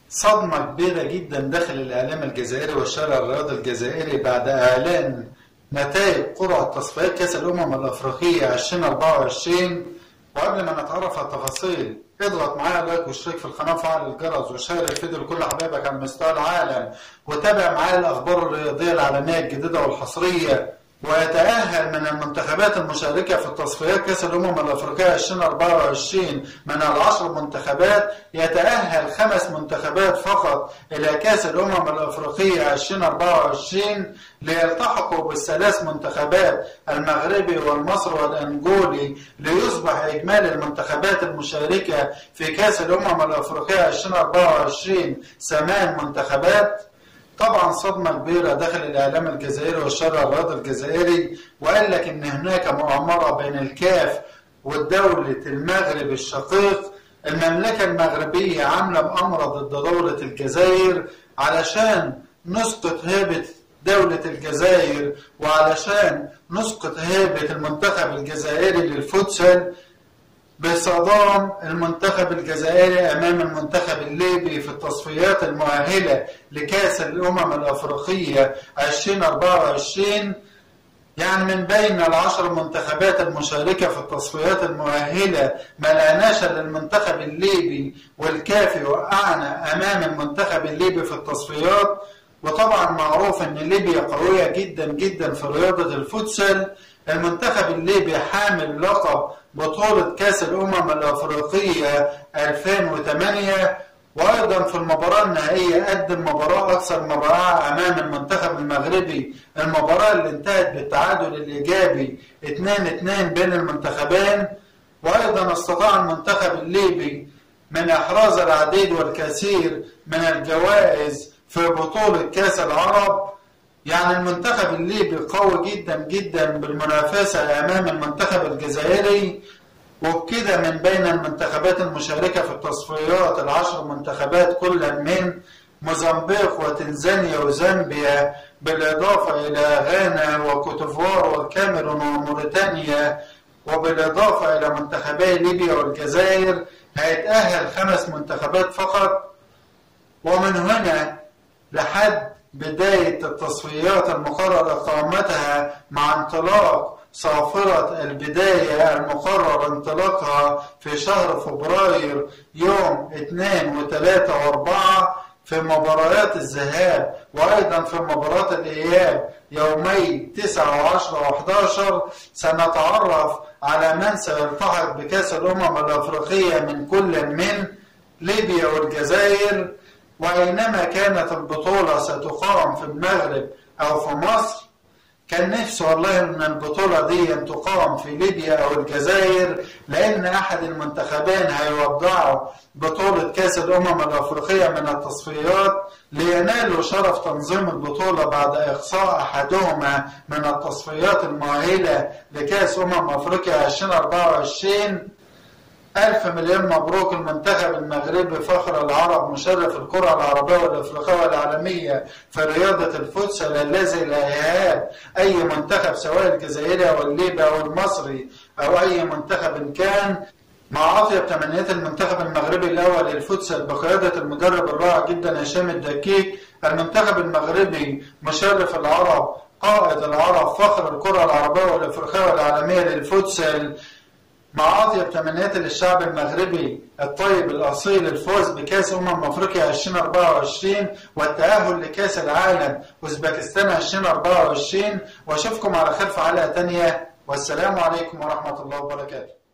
صدمة كبيرة جدا داخل الإعلام الجزائري والشارع الرياضي الجزائري بعد إعلان نتائج قرعة تصفيات كأس الأمم الأفريقية 2024. وقبل ما نتعرف على التفاصيل اضغط معايا لايك واشترك في القناة وفعل الجرس وشير الفيديو لكل حبايبك على مستوى العالم، وتابع معايا الأخبار الرياضية العالمية الجديدة والحصرية. ويتأهل من المنتخبات المشاركة في التصفيات كأس الأمم الأفريقية 2024 من ال10 منتخبات، يتأهل 5 منتخبات فقط إلى كأس الأمم الأفريقية 2024 ليلتحقوا بال3 منتخبات المغربي والمصري والأنجولي، ليصبح إجمالي المنتخبات المشاركة في كأس الأمم الأفريقية 2024 8 منتخبات. طبعا صدمة كبيرة داخل الإعلام الجزائري والشارع الرياضي الجزائري، وقال لك إن هناك مؤامرة بين الكاف والدولة المغرب الشقيق. المملكة المغربية عاملة مؤامرة ضد دولة الجزائر علشان نسقط هيبة دولة الجزائر، وعلشان نسقط هيبة المنتخب الجزائري للفوتسال بصدام المنتخب الجزائري أمام المنتخب الليبي في التصفيات المؤهلة لكأس الأمم الأفريقية 2024. يعني من بين ال10 منتخبات المشاركة في التصفيات المؤهلة ما لقيناش إلا المنتخب الليبي، والكافي وقعنا أمام المنتخب الليبي في التصفيات. وطبعا معروف إن ليبيا قوية جدا جدا في رياضة الفوتسال. المنتخب الليبي حامل لقب بطولة كأس الأمم الأفريقية 2008، وأيضا في المباراة النهائية قدم مباراة أكثر من رائعة أمام المنتخب المغربي، المباراة اللي انتهت بالتعادل الإيجابي 2-2 بين المنتخبين. وأيضا استطاع المنتخب الليبي من إحراز العديد والكثير من الجوائز في بطولة كأس العرب. يعني المنتخب الليبي قوي جدا جدا بالمنافسة أمام المنتخب الجزائري. وبكده من بين المنتخبات المشاركة في التصفيات ال10 منتخبات كل من موزمبيق وتنزانيا وزامبيا، بالإضافة إلى غانا وكوتيفوار والكاميرون وموريتانيا، وبالإضافة إلى منتخبي ليبيا والجزائر، هيتأهل 5 منتخبات فقط. ومن هنا لحد بداية التصفيات المقرر إقامتها مع انطلاق صافرة البداية المقرر انطلاقها في شهر فبراير يوم 2 و3 و4 في مباريات الذهاب، وأيضا في مباراة الإياب يومي 9 و10 و11، سنتعرف على من سيلتحق بكأس الأمم الأفريقية من كل من ليبيا والجزائر. وأينما كانت البطولة ستقام في المغرب أو في مصر، كان نفسي والله ان البطولة دي تقام في ليبيا او الجزائر، لان احد المنتخبين هيودعوا بطولة كأس الامم الافريقية من التصفيات لينالوا شرف تنظيم البطولة بعد اقصاء احدهما من التصفيات المؤهلة لكأس افريقيا 2024. 1000 مليون مبروك المنتخب المغربي فخر العرب، مشرف الكرة العربية والافريقية والعالمية في رياضة الفوتسال، الذي لا يهاب اي منتخب سواء الجزائري او الليبي او المصري او اي منتخب كان. مع اطيب تمنيات المنتخب المغربي الاول للفوتسال بقيادة المدرب الرائع جدا هشام الدكيك. المنتخب المغربي مشرف العرب، قائد العرب، فخر الكرة العربية والافريقية والعالمية للفوتسال. مع أطيب تمنيات للشعب المغربي الطيب الأصيل الفوز بكأس أفريقيا 2024 والتأهل لكأس العالم أوزبكستان 2024. وأشوفكم على خير في حلقة تانية، والسلام عليكم ورحمة الله وبركاته.